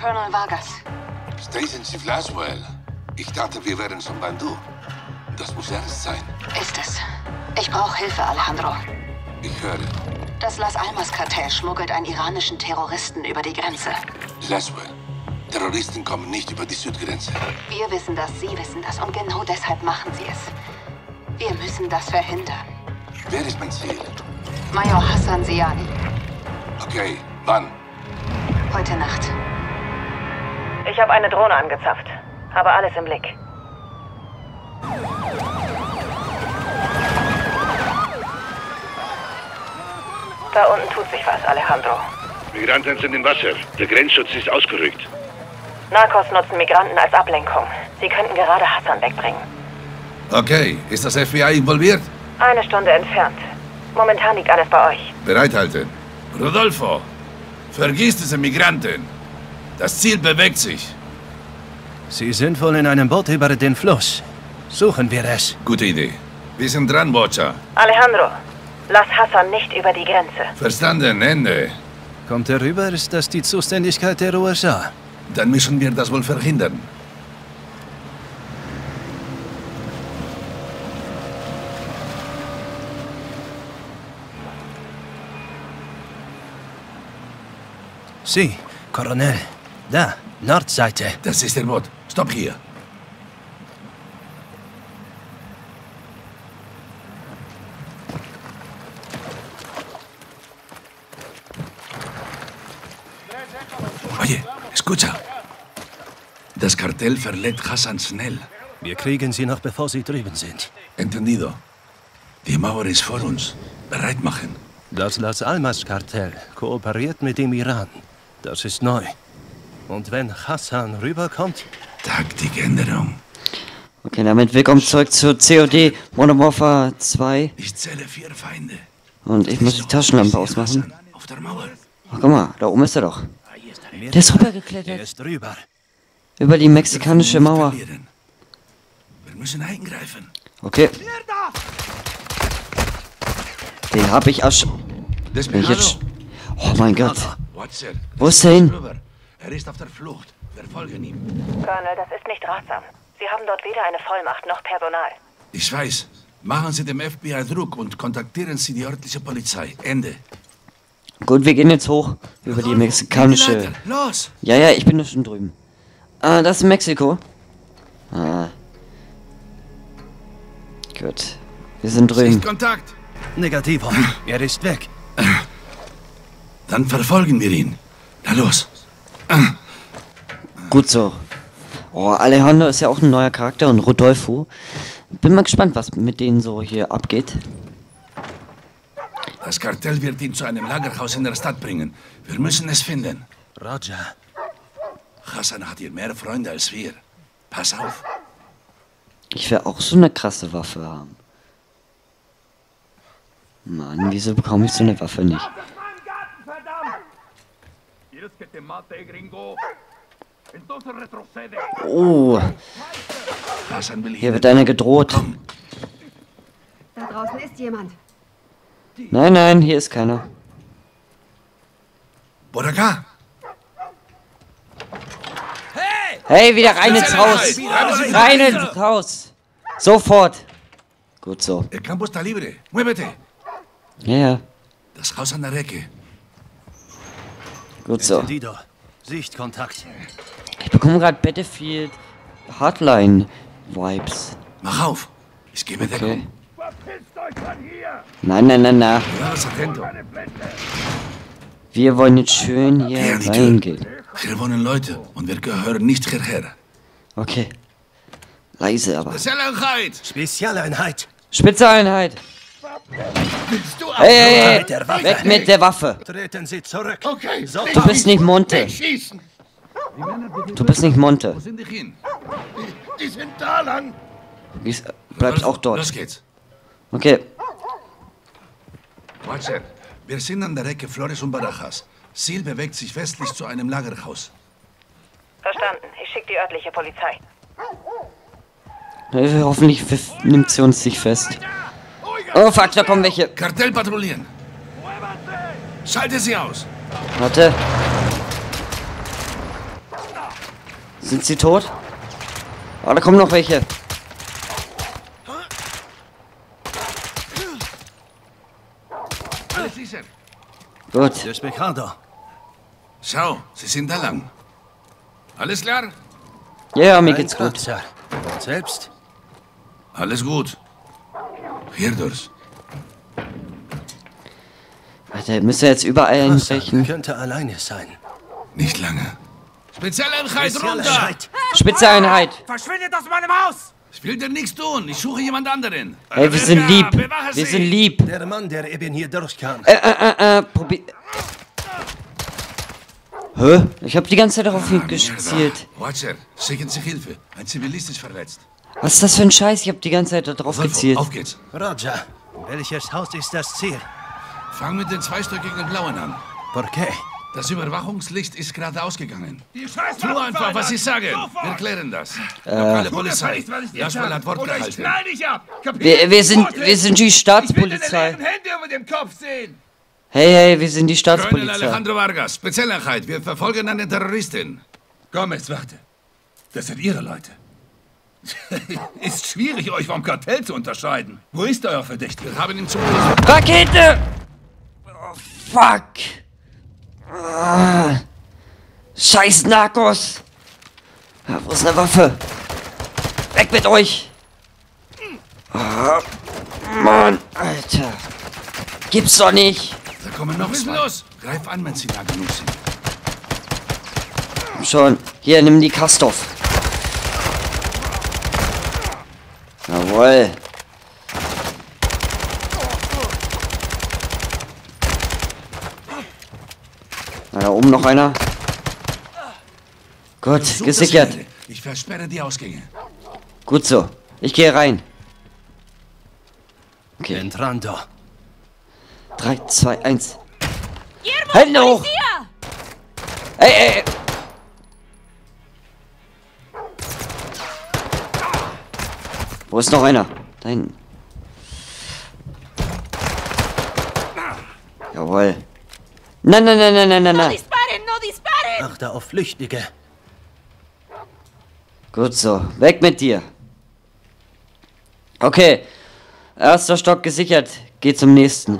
Colonel Vargas. Station Chief Laswell. Ich dachte, wir wären schon beim Du. Das muss ernst sein. Ist es. Ich brauche Hilfe, Alejandro. Ich höre. Das Las Almas-Kartell schmuggelt einen iranischen Terroristen über die Grenze. Laswell. Terroristen kommen nicht über die Südgrenze. Wir wissen das, Sie wissen das und genau deshalb machen Sie es. Wir müssen das verhindern. Wer ist mein Ziel? Major Hassan Siani. Okay, wann? Heute Nacht. Ich habe eine Drohne angezapft. Habe alles im Blick. Da unten tut sich was, Alejandro. Migranten sind im Wasser. Der Grenzschutz ist ausgerückt. Narcos nutzen Migranten als Ablenkung. Sie könnten gerade Hassan wegbringen. Okay, ist das FBI involviert? Eine Stunde entfernt. Momentan liegt alles bei euch. Bereithalten. Rodolfo, vergiss diese Migranten. Das Ziel bewegt sich. Sie sind wohl in einem Boot über den Fluss. Suchen wir es. Gute Idee. Wir sind dran, Watcher. Alejandro, lass Hassan nicht über die Grenze. Verstanden, Ende. Kommt er rüber, ist das die Zuständigkeit der USA. Dann müssen wir das wohl verhindern. Sie, Colonel. Da, Nordseite. Das ist der Boot. Stopp hier. Oye, escucha. Das Kartell verlädt Hassan schnell. Wir kriegen sie noch, bevor sie drüben sind. Entendido. Die Mauer ist vor uns. Bereit machen. Das Las Almas-Kartell kooperiert mit dem Iran. Das ist neu. Und wenn Hassan rüberkommt... Taktikänderung. Okay, damit willkommen zurück zu COD Modern Warfare 2. Ich zähle 4 Feinde. Und ich muss die Taschenlampe ausmachen. Auf der Mauer. Ach, guck mal, da oben ist er doch. Der ist Er rübergeklettert. ist rüber. Über die mexikanische Mauer. Wir müssen eingreifen. Okay. Den hab ich Bin ich jetzt... Oh mein Gott. Watson, Wo ist er hin? er ist auf der Flucht. Wir folgen ihm. Colonel, das ist nicht ratsam. Sie haben dort weder eine Vollmacht noch Personal. Ich weiß. Machen Sie dem FBI Druck und kontaktieren Sie die örtliche Polizei. Ende. Gut, wir gehen jetzt hoch. Über die mexikanische... Leiter, los! Ja, ich bin da schon drüben. Ah, das ist Mexiko. Ah. Gut. Wir sind drüben. Sichtkontakt! Negativo. Er ist weg. Dann verfolgen wir ihn. Na los. Gut so. Oh, Alejandro ist ja auch ein neuer Charakter und Rodolfo. Bin mal gespannt, was mit denen so hier abgeht. Das Kartell wird ihn zu einem Lagerhaus in der Stadt bringen. Wir müssen es finden. Roger. Hassan hat hier mehr Freunde als wir. Pass auf. Ich will auch so eine krasse Waffe haben. Mann, wieso bekomme ich so eine Waffe nicht? Oh, Hassan will hier wird einer gedroht. Komm. Da draußen ist jemand. Nein, hier ist keiner. Por acá. Hey, wieder rein ins Haus! Rein ins Haus! Sofort! Gut so. El campo está libre. Muévete. Ja. Das Haus an der Ecke. Gut so. Entendido. Sichtkontakt. Ich bekomme gerade Battlefield Hardline Vibes. Mach auf. Ich gebe Deckung. Okay. Nein. Cuidados, atento. Wir wollen jetzt schön hier Geh an die reingehen. Tür. Hier wohnen Leute und wir gehören nicht hierher. Okay. Leise aber. Spezialeinheit! Spezialeinheit. Spezialeinheit! Willst du Hey, Mit der Waffe. weg mit der Waffe! Treten Sie zurück. Okay, Du bist nicht Monte. schießen! Du bist nicht Monte. Wo sind die hin? Die sind da lang! Bleibst auch Los dort. geht's. Okay. Watcher, wir sind an der Ecke Flores und Barajas. Ziel bewegt sich westlich zu einem Lagerhaus. Verstanden. Ich schicke die örtliche Polizei. Hoffentlich nimmt sie uns nicht fest. Oh fuck, da kommen welche. Kartell patrouillieren. Schalte sie aus. Warte. Sind sie tot? Oh, da kommen noch welche. Alles sicher. Gut. Despicado. Schau, sie sind da lang. Alles klar? Ja, mir geht's gut. Sir. Und selbst? Alles gut. Hier durch. Alter, müsst ihr jetzt überall einbrechen. Könnte alleine sein. Nicht lange. Spezialeinheit runter! Spezialeinheit. Spitze-Einheit. Verschwindet aus meinem Haus! Ich will dir nichts tun. Ich suche jemand anderen. Ey, wir sind lieb. Bewache Wir sie. sind lieb. Der Mann, der eben hier durchkam. Probier. Hä? Ich hab die ganze Zeit darauf gezielt. Watcher, schicken Sie Hilfe. Ein Zivilist ist verletzt. Was ist das für ein Scheiß? Ich hab die ganze Zeit darauf gezielt. Auf geht's. Roger. Welches Haus ist das Ziel? Fang mit den zweistöckigen Blauen an. Por qué? Das Überwachungslicht ist gerade ausgegangen. Die Scheiß Tu einfach, was Sie sagen. Wir klären das. Lokale Polizei. Laswell hat Wort Oder ich gehalten. knall dich ab! Wir sind die Staatspolizei. Ich will deine Hände über dem Kopf sehen! Hey, wir sind die Colonel Staatspolizei. Alejandro Vargas, Spezialeinheit. Wir verfolgen eine Terroristin. Gomez, warte. Das sind Ihre Leute. Ist schwierig, euch vom Kartell zu unterscheiden. Wo ist euer Verdächtiger? Wir haben ihn zugelassen. Rakete! Oh, fuck. Ah. Scheiß Narcos. Ja, wo ist eine Waffe? Weg mit euch! Ah, Mann, Alter. Gibt's doch nicht. Da kommen noch zwei. Los! Greif an, wenn Sie nah genug sind. Schon. Hier, nimm die Kastoff. Jawohl. Da oben noch einer. Gut, Versuch gesichert. das Ende. Ich versperre die Ausgänge. Gut so. Ich gehe rein. Okay. Entrando. 3, 2, 1. Hände hoch! Ey! Wo ist noch einer? Da hinten. Jawohl. Nein. Achte auf Flüchtige. Gut so. Weg mit dir. Okay. Erster Stock gesichert. Geh zum nächsten.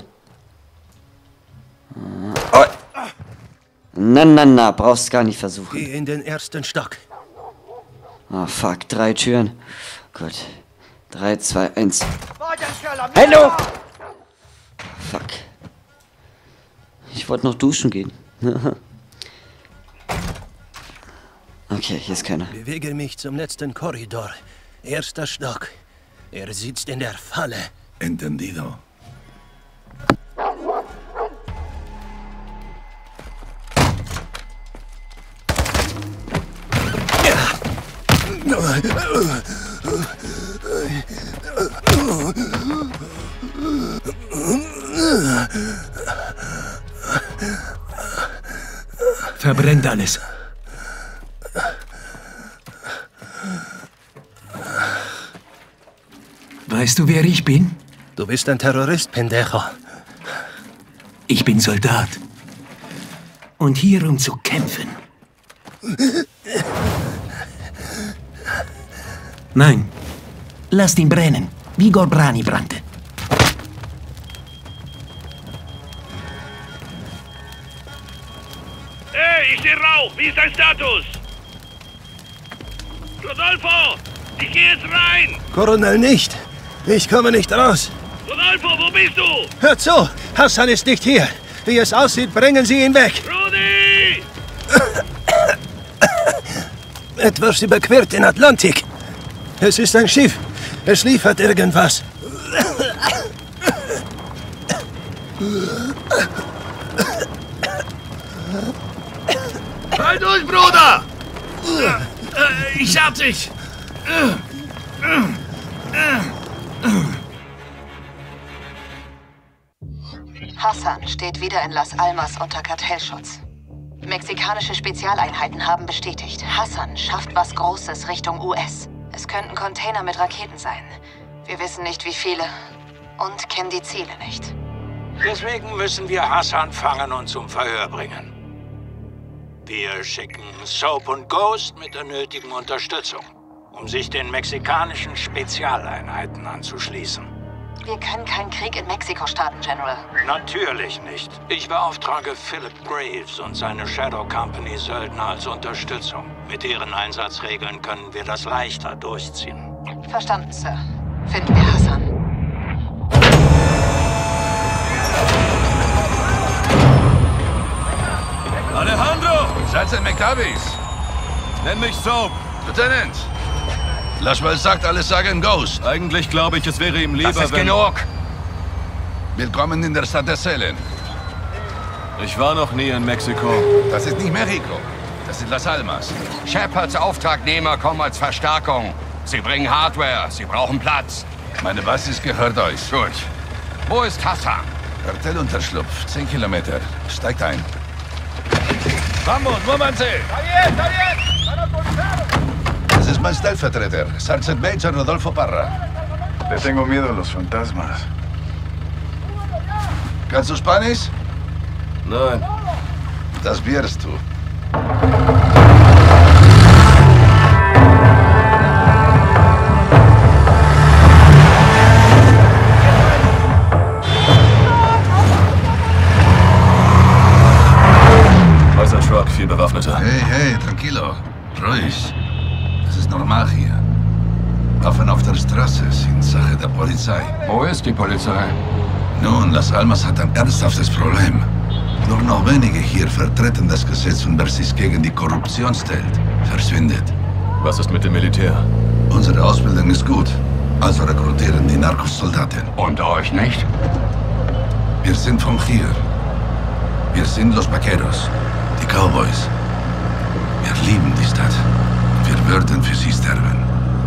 Oh. Na. Brauchst gar nicht versuchen. Geh in den ersten Stock. Oh, fuck. 3 Türen. Gut. 3, 2, 1. Hallo! Fuck. Ich wollte noch duschen gehen. Okay, hier ist keiner. Bewege mich zum letzten Korridor. Erster Stock. Er sitzt in der Falle. Entendido. Verbrennt alles. Weißt du, wer ich bin? Du bist ein Terrorist, Pendejo. Ich bin Soldat. Und hier, um zu kämpfen. Nein. Lasst ihn brennen, wie Gorbrani brannte. Hey, ich sehe Rauch. Wie ist dein Status? Rodolfo, ich gehe jetzt rein. Colonel, nicht. Ich komme nicht raus. Rodolfo, wo bist du? Hört zu, Hassan ist nicht hier. Wie es aussieht, bringen Sie ihn weg. Rudi! Etwas überquert den Atlantik. Es ist ein Schiff. Es liefert irgendwas. Halt durch, Bruder! Ich hab dich! Hassan steht wieder in Las Almas unter Kartellschutz. Mexikanische Spezialeinheiten haben bestätigt, Hassan schafft was Großes Richtung US. Es könnten Container mit Raketen sein. Wir wissen nicht, wie viele und kennen die Ziele nicht. Deswegen müssen wir Hassan fangen und zum Verhör bringen. Wir schicken Soap und Ghost mit der nötigen Unterstützung, um sich den mexikanischen Spezialeinheiten anzuschließen. Wir können keinen Krieg in Mexiko starten, General. Natürlich nicht. Ich beauftrage Philip Graves und seine Shadow Company Söldner als Unterstützung. Mit ihren Einsatzregeln können wir das leichter durchziehen. Verstanden, Sir. Finden wir Hassan. Alejandro! Sergeant McTavish! Nenn mich Soap. Lieutenant! Laswell sagt, alles sagen Ghost. Eigentlich glaube ich, es wäre ihm lieber, Das ist genug! Willkommen in der Stadt der Zellen. Ich war noch nie in Mexiko. Das ist nicht Mexiko. Das sind Las Almas. Shepards Auftragnehmer kommen als Verstärkung. Sie bringen Hardware. Sie brauchen Platz. Meine Basis gehört euch. Gut. Wo ist Hassan? Kartellunterschlupf. 10 Kilometer. Steigt ein. Vamos, muévanse! Das ist mein Stellvertreter, Sergeant Major Rodolfo Parra. Le tengo miedo a los fantasmas. Kannst du Spanisch? Nein. Das wirst du. Weißer Truck, 4 Bewaffnete. Hey, tranquilo. Ruhig. Das ist normal hier. Waffen auf der Straße sind Sache der Polizei. Wo ist die Polizei? Nun, Las Almas hat ein ernsthaftes Problem. Nur noch wenige hier vertreten das Gesetz und wer sich gegen die Korruption stellt, verschwindet. Was ist mit dem Militär? Unsere Ausbildung ist gut, also rekrutieren die Narcos-Soldaten. Und euch nicht? Wir sind von hier. Wir sind Los Vaqueros, die Cowboys. Wir lieben die Stadt und wir würden für sie sterben.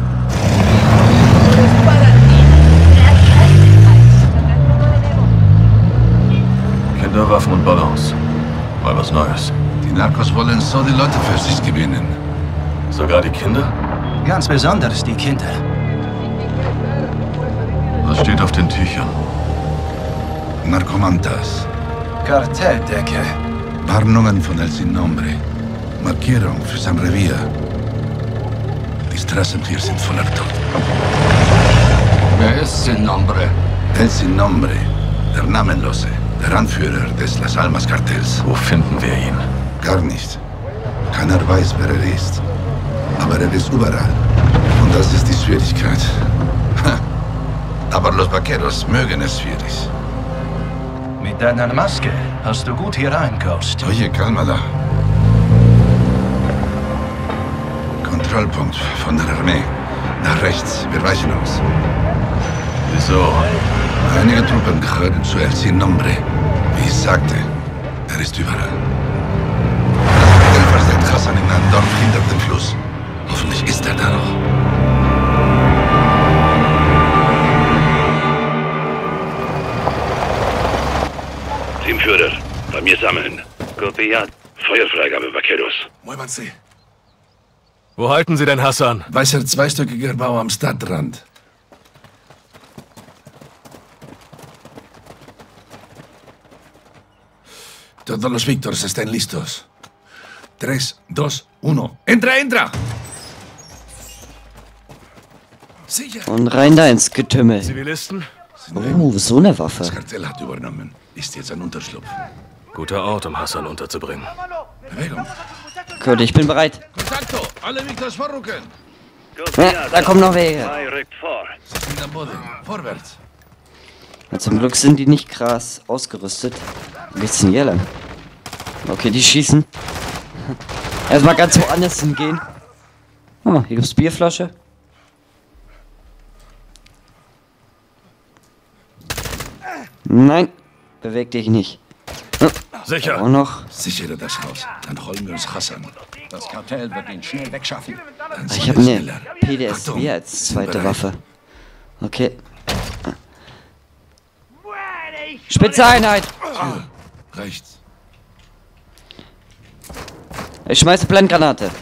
Kinderwaffen und Ballons. Mal was Neues. Die Narcos wollen so die Leute für sich gewinnen. Sogar die Kinder? Ganz besonders die Kinder. Was steht auf den Tüchern? Narcomantas. Kartelldecke. Warnungen von El Sin Nombre. Markierung für sein Revier. Die Straßen hier sind voller Tod. Wer ist Sin Nombre? El Sin Nombre. Der Namenlose. Der Anführer des Las Almas Kartells. Wo finden wir ihn? Gar nicht. Keiner weiß, wer er ist. Aber er ist überall. Und das ist die Schwierigkeit. Aber Los Vaqueros mögen es schwierig. Mit deiner Maske hast du gut hier rein, Ghost. Oye, cálmala. Kontrollpunkt von der Armee. Nach rechts. Wir weichen aus. Wieso? Einige Truppen gehören zu El Sin Nombre. Wie ich sagte, er ist überall. Er versteckt Hassan in einem Dorf hinter dem Fluss. Hoffentlich ist er da noch. Teamführer, bei mir sammeln. Copiat. Feuerfreigabe, Vaqueros. Muévanse. Wo halten Sie denn Hassan? Weißer zweistöckiger Bau am Stadtrand. Todos los Víctors estén listos. 3, 2, 1. ¡Entra, entra! Sicher. Und rein da ins Getümmel. Zivilisten? Oh, so eine Waffe. Das Kartell hat übernommen. Ist jetzt ein Unterschlupf. Guter Ort, um Hassan unterzubringen. Bewegung. Gut, ich bin bereit. Contacto! Alle Víctors vorrücken! Ja, da kommen noch welche. Rückt vor. Sie sind am Boden. Vorwärts. Ja, zum Glück sind die nicht krass ausgerüstet. Wo geht's denn hier lang? Okay, die schießen. Erstmal ganz woanders hingehen. Oh, hier gibt's Bierflasche. Nein, beweg dich nicht. Sicher. Auch noch. Sichere das Haus. Dann holen wir uns Hassan. Das Kartell wird ihn schnell wegschaffen. Ich habe eine PDSW als zweite Waffe. Okay. Spezialeinheit! Tür. Rechts. Ich schmeiße Blendgranate.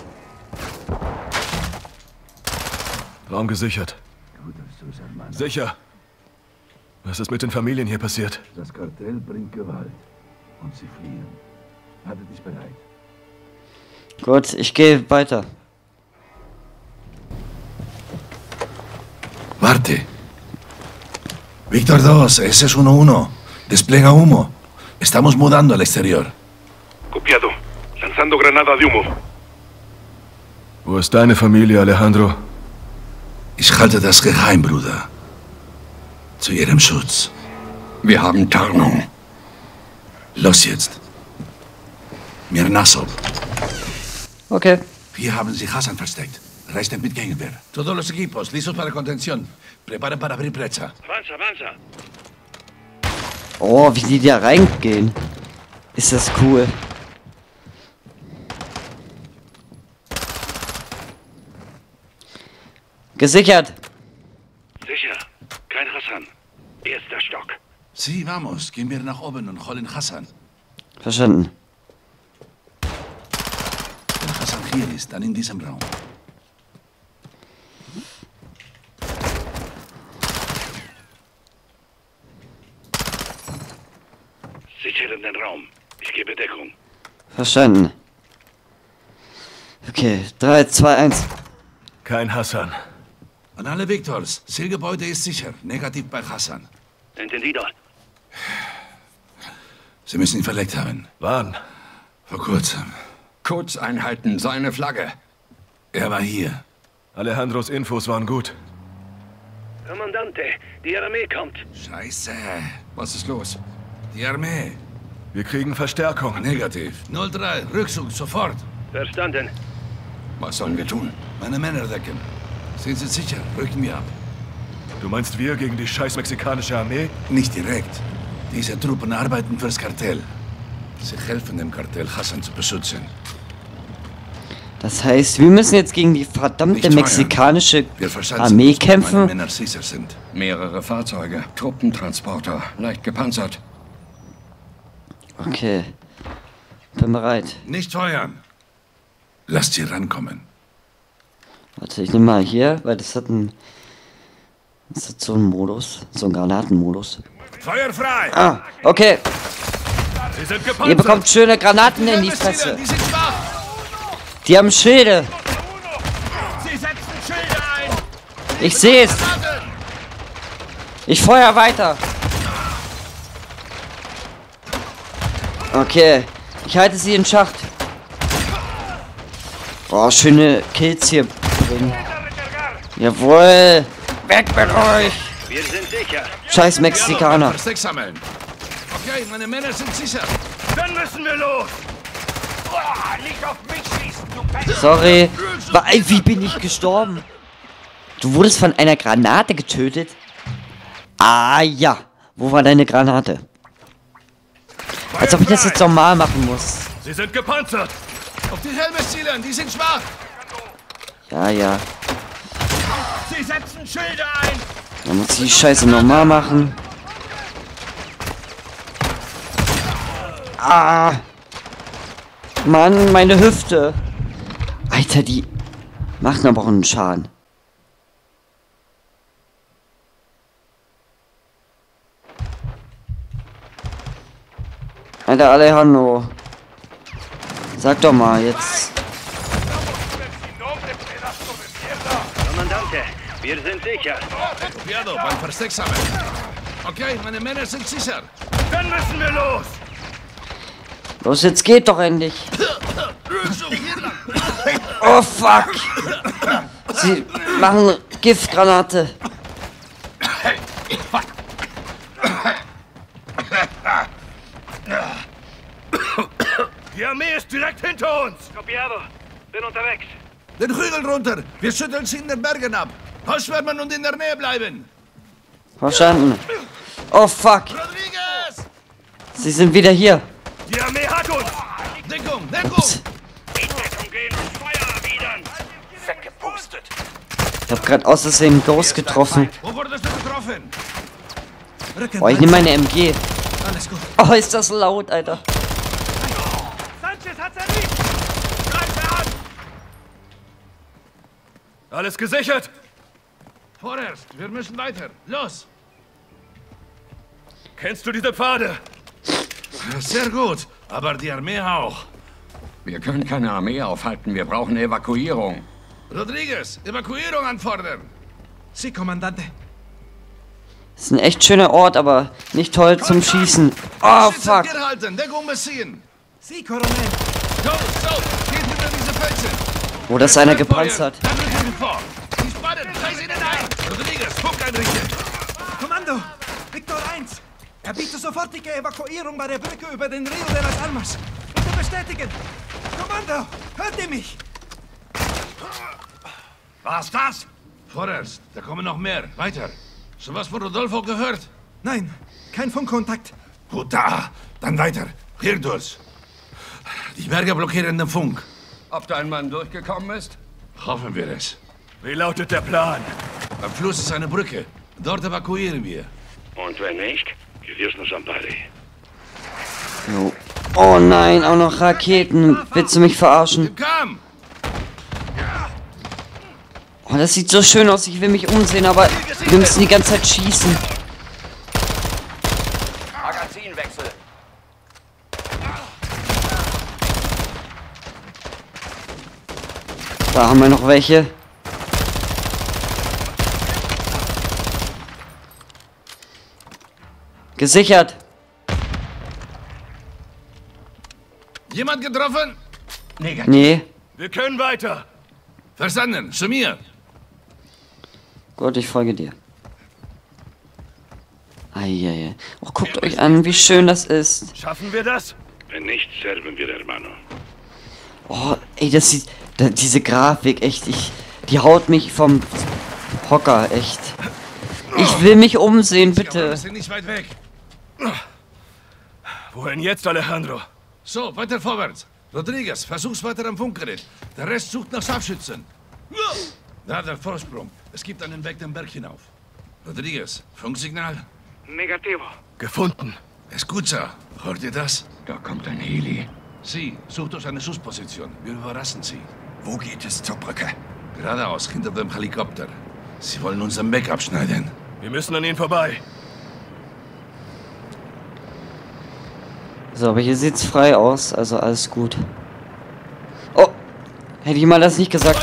Raum gesichert. Sicher. Was ist mit den Familien hier passiert? Das Kartell bringt Gewalt. Und sie fliehen. Halte dich bereit. Gut, ich gehe weiter. Warte. Víctor 2, ese es 1-1. Despliega humo. Estamos mudando al exterior. Copiado. Lanzando granada de humo. Wo ist deine Familie, Alejandro? Ich halte das geheim, Bruder. Zu ihrem Schutz. Wir haben Tarnung. Los jetzt. Mir Nassau. Okay. Hier haben sie Hassan versteckt. Reisten mit Gegenwehr. Todos los equipos, listos para contención. Preparen para abrir brecha. Avanza, avanza. Oh, wie die da reingehen. Ist das cool. Gesichert. Sicher. Kein Hassan. Erster Stock. Sí, vamos. Gehen wir nach oben und holen Hassan. Verstanden. Wenn Hassan hier ist, dann in diesem Raum. Sicheren den Raum. Ich gebe Deckung. Verstanden. Okay, 3, 2, 1. Kein Hassan. An alle Victors. Zielgebäude ist sicher. Negativ bei Hassan. Entendido. Sie müssen ihn verlegt haben. Wann? Vor kurzem. Kurzeinheiten, seine Flagge. Er war hier. Alejandros Infos waren gut. Kommandante, die Armee kommt. Scheiße. Was ist los? Die Armee. Wir kriegen Verstärkung. Negativ. 03. Rückzug, sofort. Verstanden. Was sollen wir tun? Meine Männer decken. Sind Sie sicher? Rücken wir ab. Du meinst wir gegen die scheiß mexikanische Armee? Nicht direkt. Diese Truppen arbeiten fürs Kartell. Sie helfen dem Kartell, Hassan zu beschützen. Das heißt, wir müssen jetzt gegen die verdammte mexikanische Armee kämpfen? Männer sicher sind. Mehrere Fahrzeuge, Truppentransporter, leicht gepanzert. Okay. Bin bereit. Nicht feuern. Lasst sie rankommen. Warte, ich nehme mal hier, weil das hat einen... Das hat so einen Modus. So einen Granatenmodus. Feuer frei! Ah, okay. Sie sind gepanzert. Ihr bekommt schöne Granaten in die Fresse. Die sind schwach. Die haben Schilde. Sie setzen Schilde ein. Ich sehe es. Ich feuer weiter. Okay. Ich halte sie in Schacht. Oh, schöne Kills hier drin. Jawohl. Weg mit euch. Wir sind sicher. Scheiß Mexikaner. Versteck sammeln. Okay, meine Männer sind sicher. Dann müssen wir los. Oh, nicht auf mich schießen, du Penner. Sorry. Wie bin ich gestorben? Du wurdest von einer Granate getötet? Ah ja. Wo war deine Granate? Als ob ich das jetzt normal machen muss. Sie sind gepanzert. Auf die Helme zielen, die sind schwach. Ja, ja. Sie setzen Schilde ein. Dann muss ich die Scheiße normal machen. Ah. Mann, meine Hüfte. Alter, die machen aber auch einen Schaden. Alter, Alejandro. Sag doch mal jetzt. Kommandante, wir sind sicher. Cuidado, beim Versteck sammeln. Okay, meine Männer sind sicher. Dann müssen wir los. Los, jetzt geht doch endlich. Oh, fuck. Sie machen Giftgranate. Die Armee ist direkt hinter uns. Copiado. Bin unterwegs. Den Hügel runter. Wir schütteln sie in den Bergen ab. Ausschwärmen und in der Nähe bleiben. Verstanden. Oh, fuck. Rodriguez! Sie sind wieder hier. Die Armee hat uns. Deckung, Deckung. Ups. In Deckung gehen und Feuer erwidern. Weggepustet. Ich hab grad aus Versehen einen Ghost getroffen. Wo wurdest du getroffen? Oh, ich nehme meine MG. Alles gut. Oh, ist das laut, Alter. Sanchez hat's erwischt. Greife an. Alles gesichert. Vorerst, wir müssen weiter. Los. Kennst du diese Pfade? Sehr gut, aber die Armee auch. Wir können keine Armee aufhalten. Wir brauchen Evakuierung. Rodriguez, Evakuierung anfordern. Sie, Kommandante. Das ist ein echt schöner Ort, aber nicht toll zum Schießen. Oh, fuck. Sie, Colonel. So, geht hinter diese Felsen. Wo das einer gepanzert. Die Spannen, reiß ihnen ein. Rodriguez, Funk einrichten. Kommando, Victor 1. Er bietet sofortige Evakuierung bei der Brücke über den Rio de las Almas. Bitte bestätigen. Kommando, hört ihr mich? Was das? Vorerst, da kommen noch mehr. Weiter. Sowas von Rodolfo gehört? Nein, kein Funkkontakt. Gut, dann weiter. Hier durch. Die Berge blockieren den Funk. Ob dein Mann durchgekommen ist? Hoffen wir es. Wie lautet der Plan? Am Fluss ist eine Brücke. Dort evakuieren wir. Und wenn nicht, gewiss nur Sambari. Jo. Oh nein, auch noch Raketen. Willst du mich verarschen? Komm! Oh, das sieht so schön aus. Ich will mich umsehen, aber wir müssen die ganze Zeit schießen. Magazinwechsel. Da haben wir noch welche. Gesichert. Jemand getroffen? Negativ. Nee. Wir können weiter. Verstanden. Zu mir. Gut, ich folge dir. Eieiei. Oh, guckt euch an, wie schön das ist. Schaffen wir das? Wenn nicht, serven wir, hermano. Oh, ey, das sieht... Diese Grafik, echt, die haut mich vom Hocker, echt. Ich will mich umsehen, bitte. Wir sind nicht weit weg. Wohin jetzt, Alejandro? So, weiter vorwärts. Rodriguez, versuch's weiter am Funkgerät. Der Rest sucht nach Scharfschützen. Da, der Vorsprung. Es gibt einen Weg den Berg hinauf. Rodriguez, Funksignal? Negativo. Gefunden. Escucha, hört ihr das? Da kommt ein Heli. Sie, sucht euch eine Schussposition. Wir überraschen sie. Wo geht es zur Brücke? Geradeaus, hinter dem Helikopter. Sie wollen unseren Weg abschneiden. Wir müssen an ihnen vorbei. So, aber hier sieht's frei aus, also alles gut. Oh, hätte ich mal das nicht gesagt.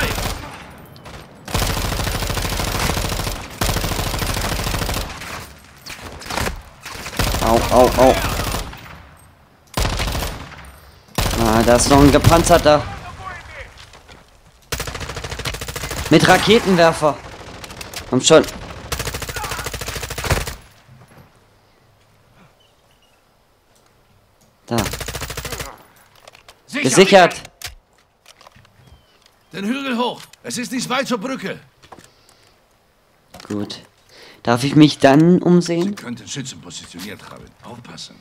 Au, au, au. Ah, da ist noch ein gepanzerter. Mit Raketenwerfer. Komm schon. Da. Gesichert. Den Hügel hoch. Es ist nicht weit zur Brücke. Gut. Darf ich mich dann umsehen? Sie könnten Schützen positioniert haben. Aufpassen.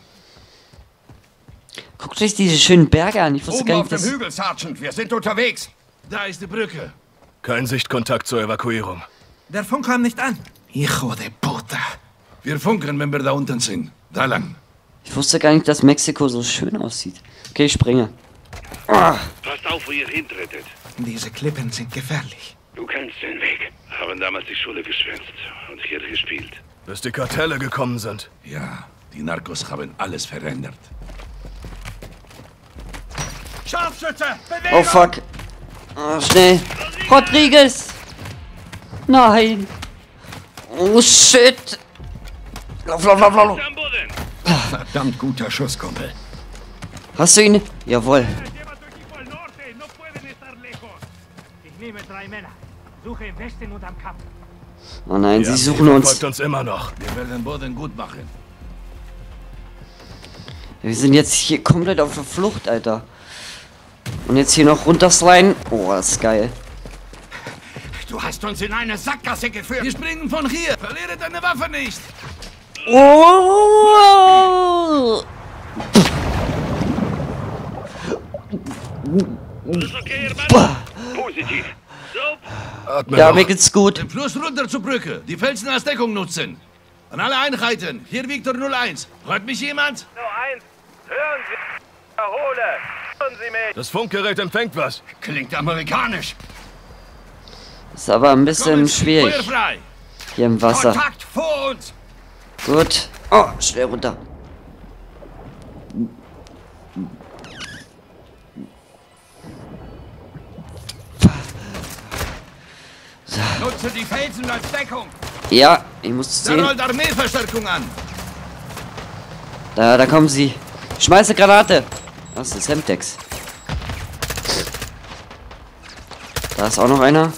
Guckt euch diese schönen Berge an. Ich wusste Oben gar auf nicht, dem dass... Hügel, Sergeant. Wir sind unterwegs. Da ist die Brücke. Kein Sichtkontakt zur Evakuierung. Der Funk kam nicht an. Hijo de puta. Wir funken, wenn wir da unten sind. Da lang. Ich wusste gar nicht, dass Mexiko so schön aussieht. Okay, ich springe. Ah. Passt auf, wo ihr hintretet. Diese Klippen sind gefährlich. Du kennst den Weg. Haben damals die Schule geschwänzt und hier gespielt. Bis die Kartelle gekommen sind. Ja, die Narcos haben alles verändert. Scharfschütze! Bewegung! Oh fuck. Oh, schnell. Rodriguez! Nein! Oh shit! Lauf, lauf, lauf, lauf! Verdammt guter Schuss, Kumpel. Hast du ihn? Jawohl. Ich nehme 3 Männer. Suche im Westen und am Kap. Oh nein, sie suchen Ihr uns. verfolgt uns immer noch. Wir werden den Boden gut machen. Wir sind jetzt hier komplett auf der Flucht, Alter. Und jetzt hier noch runtersliden. Oh, das ist geil. Du hast uns in eine Sackgasse geführt. Wir springen von hier. Verliere deine Waffe nicht. Oh! Ist okay, Hermano? Positiv. So. Ja, mir geht's gut. Den Fluss runter zur Brücke. Die Felsen als Deckung nutzen. An alle Einheiten. Hier Victor 01. Hört mich jemand? 01. Hören Sie. Erhole. Hören Sie mich. Das Funkgerät empfängt was. Klingt amerikanisch. Ist aber ein bisschen schwierig. Feuer frei. Hier im Wasser. Kontakt vor uns. Gut. Oh, schnell runter. Nutze die Felsen als Deckung. Ja, ich muss es Da sehen. rollt Armeeverstärkung an. Da kommen sie. Schmeiße Granate. Das ist Semtex. Da ist auch noch einer.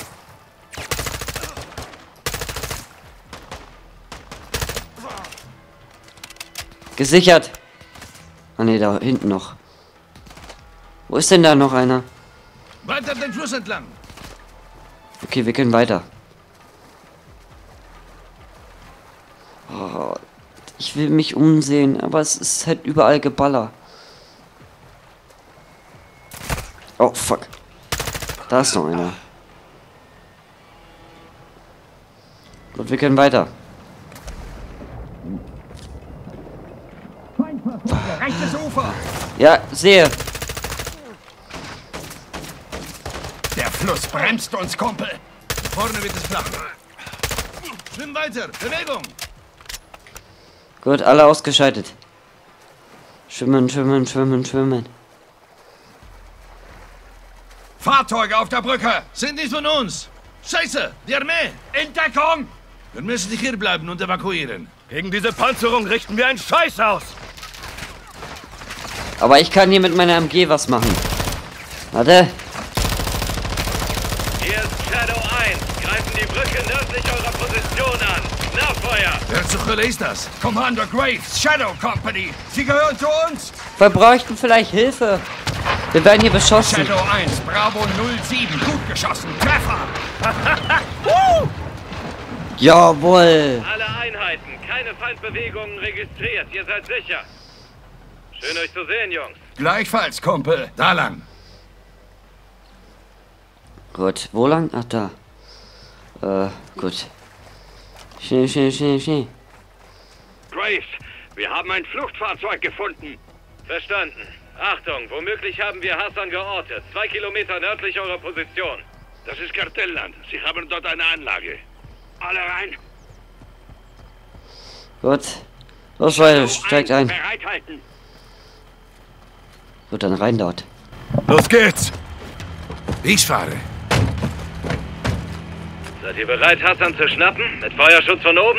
Gesichert. Ah ne, da hinten noch. Wo ist denn da noch einer? Weiter den Fluss entlang. Okay, wir können weiter. Oh, ich will mich umsehen, aber es ist halt überall Geballer. Oh, fuck. Da ist noch einer. Und wir können weiter. Rechtes Ufer. Ja, sehe. Der Fluss bremst uns, Kumpel. Vorne wird es flach. Schwimm weiter. Bewegung. Gut, alle ausgeschaltet. Schwimmen, schwimmen, schwimmen, schwimmen. Fahrzeuge auf der Brücke. Sind nicht von uns. Scheiße, die Armee. In Deckung. Wir müssen nicht hier bleiben und evakuieren. Gegen diese Panzerung richten wir einen Scheiß aus. Aber ich kann hier mit meiner MG was machen. Warte. Hier ist Shadow 1. Greifen die Brücke nördlich eurer Position an. Nachfeuer! Wer zur Hölle ist das? Commander Graves, Shadow Company. Sie gehören zu uns. Wir bräuchten vielleicht Hilfe. Wir werden hier beschossen. Shadow 1, Bravo 07. Gut geschossen. Treffer. Jawohl. Alle Einheiten, keine Feindbewegungen registriert. Ihr seid sicher. Schön euch zu sehen, Jungs. Gleichfalls, Kumpel. Da lang. Gut, wo lang? Ach, da. Gut. Schnell, schnell, schnell, schnell. Graves, wir haben ein Fluchtfahrzeug gefunden. Verstanden. Achtung, womöglich haben wir Hassan geortet. 2 Kilometer nördlich eurer Position. Das ist Kartellland. Sie haben dort eine Anlage. Alle rein. Gut. Los, Leute, steigt ein. Bereithalten. Gut, dann rein dort. Los geht's. Ich fahre. Seid ihr bereit, Hassan zu schnappen? Mit Feuerschutz von oben?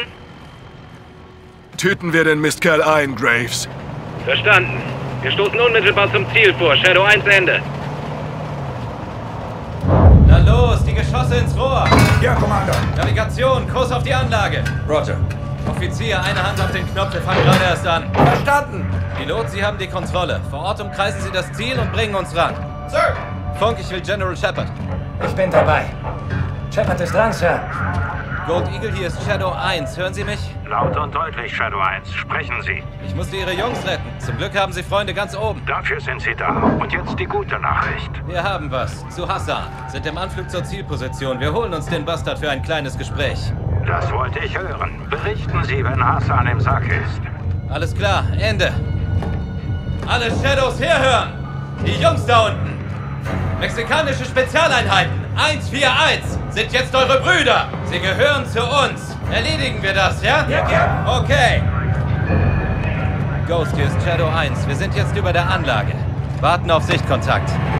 Tüten wir den Mistkerl ein, Graves. Verstanden. Wir stoßen unmittelbar zum Ziel vor. Shadow 1 Ende. Na los, die Geschosse ins Rohr. Ja, Commander. Navigation, Kurs auf die Anlage. Roger. Offizier, eine Hand auf den Knopf, wir fangen gerade erst an. Verstanden. Pilot, Sie haben die Kontrolle. Vor Ort umkreisen Sie das Ziel und bringen uns ran. Sir. Funk, ich will General Shepard. Ich bin dabei. Shepard ist dran, Sir. Gold Eagle, hier ist Shadow 1. Hören Sie mich? Laut und deutlich, Shadow 1. Sprechen Sie. Ich musste Ihre Jungs retten. Zum Glück haben Sie Freunde ganz oben. Dafür sind Sie da. Und jetzt die gute Nachricht. Wir haben was. Zu Hassan. Sind im Anflug zur Zielposition. Wir holen uns den Bastard für ein kleines Gespräch. Das wollte ich hören. Berichten Sie, wenn Hassan im Sack ist. Alles klar. Ende. Alle Shadows herhören. Die Jungs da unten. Mexikanische Spezialeinheiten 141 sind jetzt eure Brüder. Sie gehören zu uns. Erledigen wir das, ja? Ja, gern. Okay. Ghost, hier ist Shadow 1. Wir sind jetzt über der Anlage. Warten auf Sichtkontakt.